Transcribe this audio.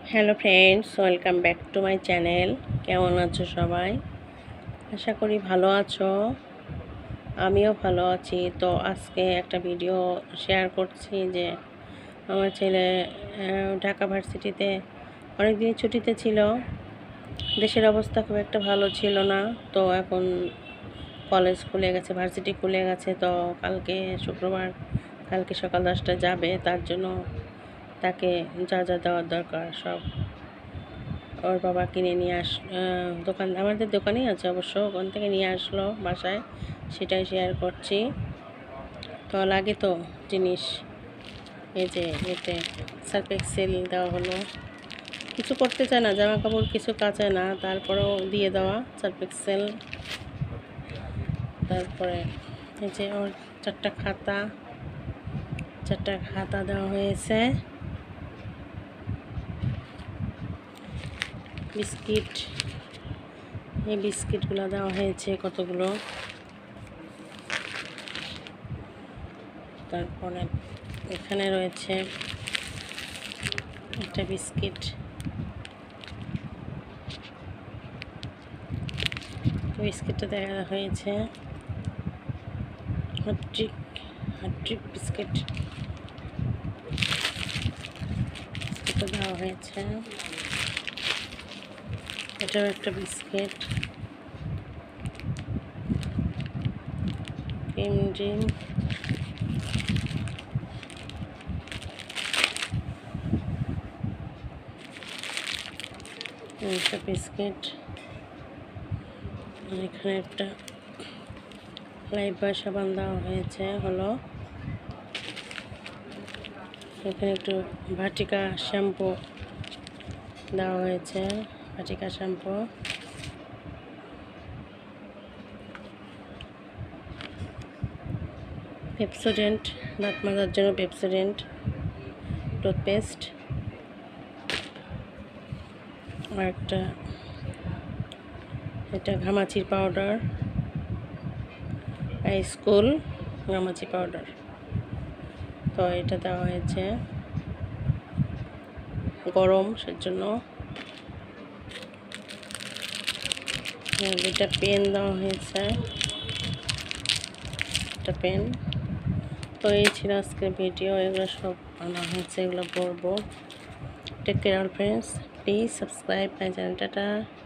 Hello friends, welcome back to my channel. কেমন আছো সবাই? আশা করি ভালো আছো। আমিও ভালো আছি। তো আজকে একটা ভিডিও শেয়ার করছি যে আমার ছেলে ঢাকা ভার্সিটিতে অনেক দিন ছুটিতে ছিল। দেশের অবস্থা খুব একটা ভালো ছিল না। তো এখন কলেজ খুলে গেছে, ভার্সিটি খুলে গেছে। তো কালকে শুক্রবার, কালকে সকাল 10টায় যাবে। তার জন্য তাকে যা যা দেওয়ার দরকার সব ওর বাবা কিনে নিয়ে দোকান, আমাদের দোকানেই আছে অবশ্য, ওখান থেকে নিয়ে আসলো বাসায়, সেটাই শেয়ার করছি। তো লাগে তো জিনিস, এই যে এতে সার্ফ এক্সেল দেওয়া হলো। কিছু করতে চায় না, জামা কাপড় কিছু কাচায় না, তারপরেও দিয়ে দেওয়া সার্ফ এক্সেল। তারপরে এই যে ওর চারটা খাতা দেওয়া হয়েছে। বিস্কিট, এই বিস্কিটগুলো দেওয়া হয়েছে কতগুলো। তারপরে এখানে রয়েছে একটা বিস্কিট, বিস্কিটটা দেওয়া হয়েছে হ্যাট্রিক বিস্কিট, বিস্কিটটা দেওয়া হয়েছে। এটাও একটা বিস্কিট, ক্রিম ড্রিম, একটা বিস্কিট। এখানে একটা লাইফবয় সাবান দেওয়া হয়েছে হলো। এখানে একটু ভাটিকা শ্যাম্পু দেওয়া হয়েছে, ভাটিকা শ্যাম্পু। পেপসোডেন্ট, দাঁত মাজার জন্য পেপসোডেন্ট টুথপেস্ট। আর একটা, এটা ঘামাচির পাউডার, স্কুল ঘামাচি পাউডার। তো এটা দেওয়া হয়েছে গরম সেজন্য। এটা পেন দেওয়া হয়েছে, একটা পেন। তো এই ছিল আজকের ভিডিও, এগুলো সব আনা হয়েছে, এগুলো পড়বো। Take care friends, please subscribe my channel. Tata.